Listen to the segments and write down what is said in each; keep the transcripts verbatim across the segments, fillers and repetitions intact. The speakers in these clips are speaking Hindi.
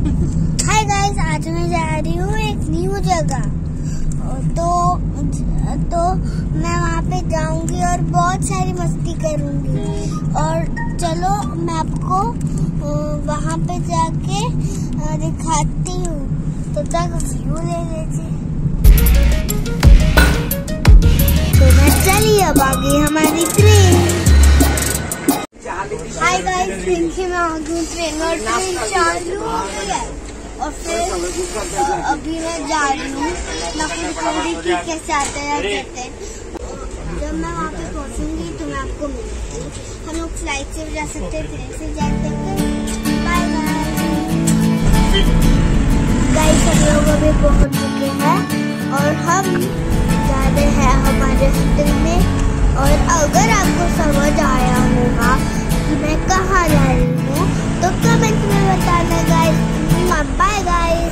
हाय गाइस, आज मैं जा रही हूँ एक न्यू जगह। तो तो मैं वहाँ पे जाऊंगी और बहुत सारी मस्ती करूंगी। और चलो मैं आपको वहाँ पे जाके दिखाती हूँ। तो तक व्यू ले लीजिए। तो मैं चलिए, अब आ गई हमारी ट्रेन। हाय गाइस, देखिए मैं आ गई ट्रेन और ट्रेन चालू हो गई है। और फिर अभी मैं जा रही हूँ नकुलपुरी की कैसे आते हैं कहते हैं। जब मैं वहाँ पे पहुँचूंगी तो मैं आपको मिलूंगी। हम लोग फ्लाइट से भी जा सकते हैं, ट्रेन से जा सकते हैं। बाय बाय गाइस, हम लोग अभी पहुँच चुके हैं और हम जा रहे हैं हमारे होटल में। और अगर आपको समझ आया होगा कि मैं कहाँ जा रही हूँ तो कमेंट में बताना guys. Bye guys.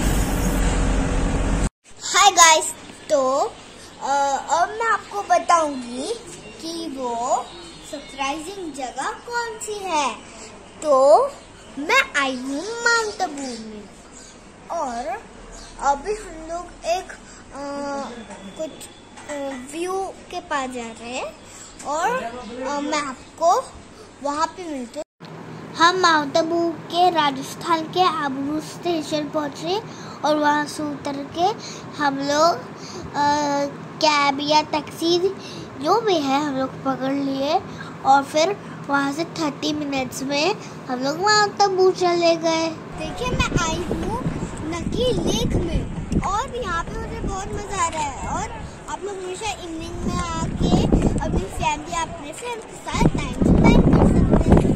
Hi guys, तो अब मैं आपको बताऊंगी कि वो सरप्राइजिंग जगह कौन सी है। तो मैं आई हूँ माउंट आबू में और अभी हम लोग एक आ, कुछ व्यू के पास जा रहे हैं और आ, मैं आपको वहाँ पे मिलती हूँ। हम माउंट आबू के राजस्थान के आबू स्टेशन पहुँचे और वहाँ से उतर के हम लोग कैब या टैक्सी जो भी है हम लोग पकड़ लिए। और फिर वहाँ से तीस मिनट्स में हम लोग माउंट आबू चले गए। देखिए मैं आई हूँ नकी लेक में और यहाँ पे मुझे बहुत मज़ा आ रहा है। और आप लोग हमेशा इवनिंग में आके अपनी फैमिली अपने फ्रेंड्स के साथ टाइम स्पेंड कर सकते हैं।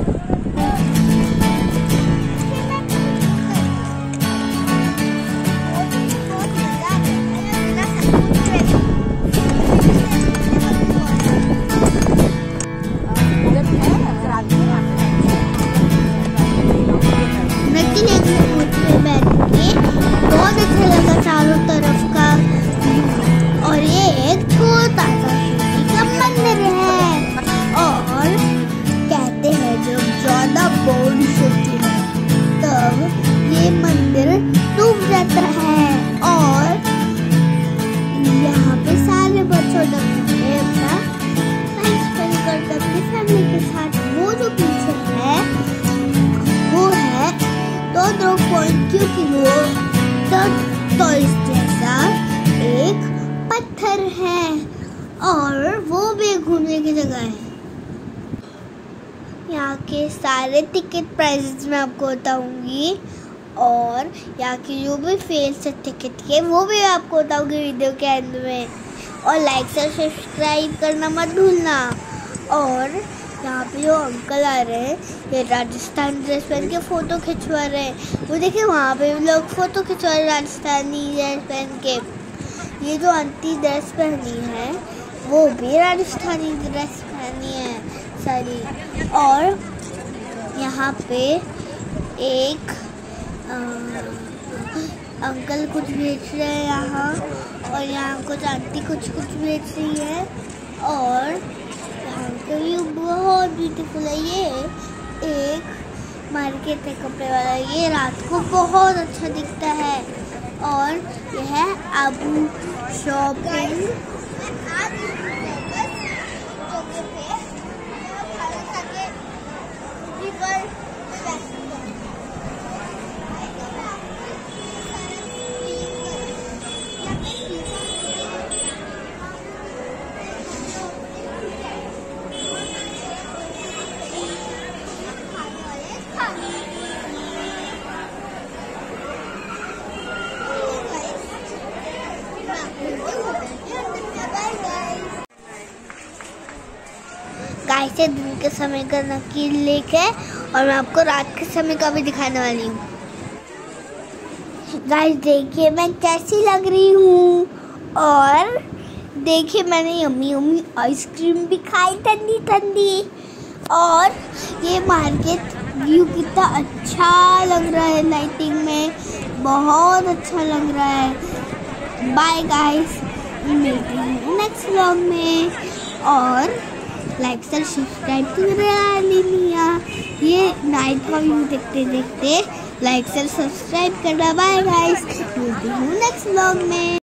क्योंकि वो टॉयज जैसा एक पत्थर है और वो भी घूमने की जगह है। यहाँ के सारे टिकट प्राइसेस मैं आपको बताऊंगी और यहाँ की जो भी फेयर्स है टिकट के वो भी आपको बताऊंगी वीडियो के एंड में। और लाइक से सब्सक्राइब करना मत भूलना। और यहाँ पे जो अंकल आ रहे हैं ये राजस्थान ड्रेस पहन के फ़ोटो खिंचवा रहे हैं। वो देखिए वहाँ पे भी लोग फ़ोटो खिंचवा रहे हैं राजस्थानी ड्रेस पहन के। ये जो आंटी ड्रेस पहनी है वो भी राजस्थानी ड्रेस पहनी है सारी। और यहाँ पे एक आ, अंकल कुछ बेच रहे हैं यहाँ और यहाँ कुछ आंटी कुछ कुछ बेच रही है। और तो ये बहुत ब्यूटीफुल है। ये एक मार्केट है कपड़े वाला, ये रात को बहुत अच्छा दिखता है। और यह है आबू शॉपिंग। गाइस, दिन के समय का नकी लेक है और मैं आपको रात के समय का भी दिखाने वाली हूँ। गाइस देखिए मैं कैसी लग रही हूँ। और देखिए मैंने यम्मी यम्मी आइसक्रीम भी खाई ठंडी ठंडी। और ये मार्केट व्यू कितना अच्छा लग रहा है लाइटिंग में, बहुत अच्छा लग रहा है। बाय गाइस, मिलते हैं नेक्स्ट व्लॉग में। और लाइक से सब्सक्राइब तो करा लिया। ये नाइट का व्यू देखते देखते लाइक से सब्सक्राइब करना। बाय गाइस, मिलती हूँ नेक्स्ट व्लॉग में।